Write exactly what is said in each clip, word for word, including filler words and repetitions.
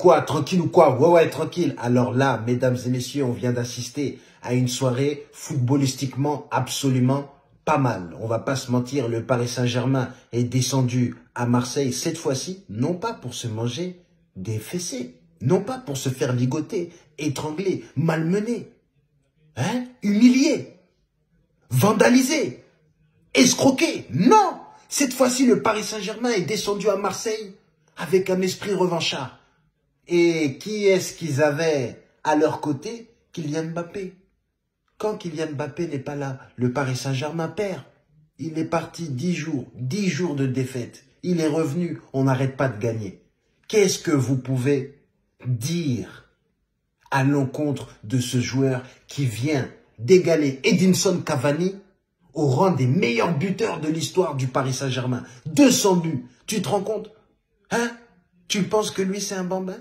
quoi? Tranquille ou quoi? Ouais, ouais, tranquille. Alors là, mesdames et messieurs, on vient d'assister à une soirée footballistiquement absolument pas mal. On va pas se mentir, le Paris Saint-Germain est descendu à Marseille cette fois-ci, non pas pour se manger des fessées, non pas pour se faire ligoter, étrangler, malmener, hein, humilier, vandaliser, escroquer. Non! Cette fois-ci, le Paris Saint-Germain est descendu à Marseille avec un esprit revanchard. Et qui est-ce qu'ils avaient à leur côté? Kylian Mbappé. Quand Kylian Mbappé n'est pas là, le Paris Saint-Germain perd. Il est parti dix jours, dix jours de défaite. Il est revenu, on n'arrête pas de gagner. Qu'est-ce que vous pouvez dire à l'encontre de ce joueur qui vient d'égaler Edinson Cavani au rang des meilleurs buteurs de l'histoire du Paris Saint-Germain? deux cents buts, tu te rends compte? Hein? Tu penses que lui c'est un bambin?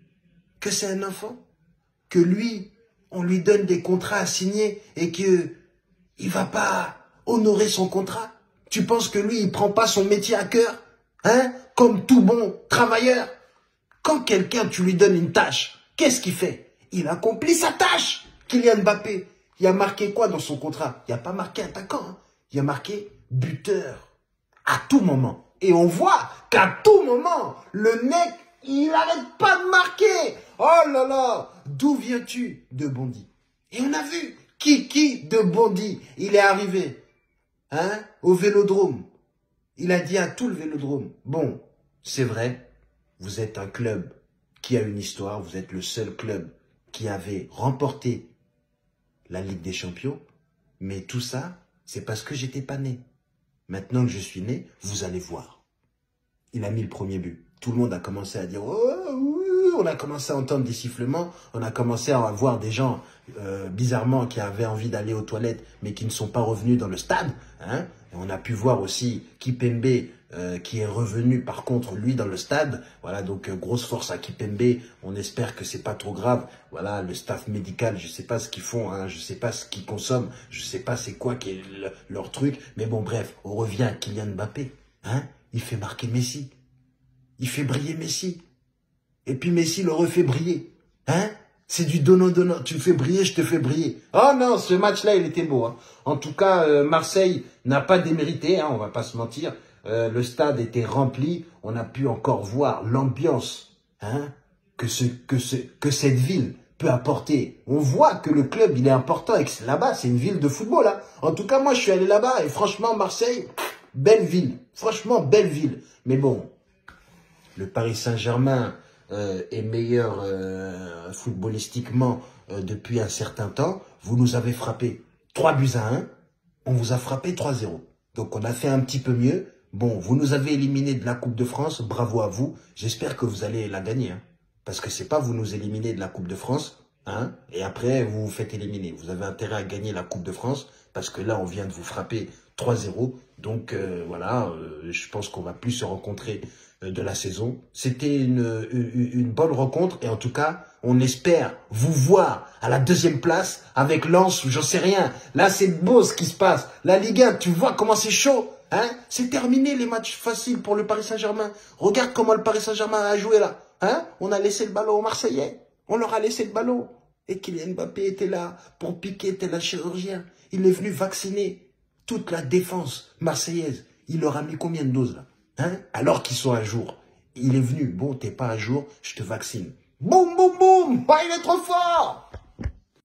Que c'est un enfant? Que lui, on lui donne des contrats à signer et que il va pas honorer son contrat? Tu penses que lui, il prend pas son métier à cœur? Hein? Comme tout bon travailleur. Quand quelqu'un, tu lui donnes une tâche, qu'est-ce qu'il fait? Il accomplit sa tâche. Kylian Mbappé, il a marqué quoi dans son contrat? Il n'a pas marqué attaquant, hein. Il a marqué buteur. À tout moment. Et on voit qu'à tout moment, le mec, il n'arrête pas de marquer. Oh là là, d'où viens-tu? De Bondy. Et on a vu Kiki de Bondy. Il est arrivé, hein, au Vélodrome. Il a dit à tout le Vélodrome, bon, c'est vrai, vous êtes un club qui a une histoire, vous êtes le seul club qui avait remporté la Ligue des Champions, mais tout ça, c'est parce que j'étais pas né. Maintenant que je suis né, vous allez voir. Il a mis le premier but. Tout le monde a commencé à dire « Oh, oui !» On a commencé à entendre des sifflements. On a commencé à voir des gens, euh, bizarrement, qui avaient envie d'aller aux toilettes, mais qui ne sont pas revenus dans le stade. Hein. Et on a pu voir aussi Kipembe, euh, qui est revenu, par contre, lui, dans le stade. Voilà, donc, euh, grosse force à Kipembe. On espère que c'est pas trop grave. Voilà, le staff médical, je sais pas ce qu'ils font, hein, je sais pas ce qu'ils consomment, je sais pas c'est quoi qui est le, leur truc. Mais bon, bref, on revient à Kylian Mbappé. Hein. Il fait marquer Messi. Il fait briller Messi. Et puis Messi le refait briller. Hein? C'est du donnant-donnant. Tu me fais briller, je te fais briller. Oh non, ce match-là, il était beau. Hein. En tout cas, euh, Marseille n'a pas démérité, hein, on va pas se mentir. Euh, le stade était rempli. On a pu encore voir l'ambiance, hein, que, ce, que, ce, que cette ville peut apporter. On voit que le club, il est important. Et que là-bas, c'est une ville de football. Hein. En tout cas, moi, je suis allé là-bas. Et franchement, Marseille, belle ville. Franchement, belle ville. Mais bon, le Paris Saint-Germain euh, est meilleur euh, footballistiquement euh, depuis un certain temps. Vous nous avez frappé trois buts à un. On vous a frappé trois zéro. Donc, on a fait un petit peu mieux. Bon, vous nous avez éliminés de la Coupe de France. Bravo à vous. J'espère que vous allez la gagner. Hein, parce que c'est pas vous nous éliminer de la Coupe de France. Hein, et après, vous vous faites éliminer. Vous avez intérêt à gagner la Coupe de France. Parce que là, on vient de vous frapper trois zéro. Donc, euh, voilà, euh, je pense qu'on va plus se rencontrer de la saison. C'était une, une, une bonne rencontre et en tout cas, on espère vous voir à la deuxième place avec Lens ou j'en sais rien. Là, c'est beau ce qui se passe. La Ligue un, tu vois comment c'est chaud, hein? C'est terminé les matchs faciles pour le Paris Saint-Germain. Regarde comment le Paris Saint-Germain a joué là, hein? On a laissé le ballon aux Marseillais. On leur a laissé le ballon. Et Kylian Mbappé était là pour piquer tel un chirurgien. Il est venu vacciner toute la défense marseillaise. Il leur a mis combien de doses là? Hein? Alors qu'ils sont à jour. Il est venu. Bon, t'es pas à jour, je te vaccine. Boum, boum, boum. Ah, il est trop fort.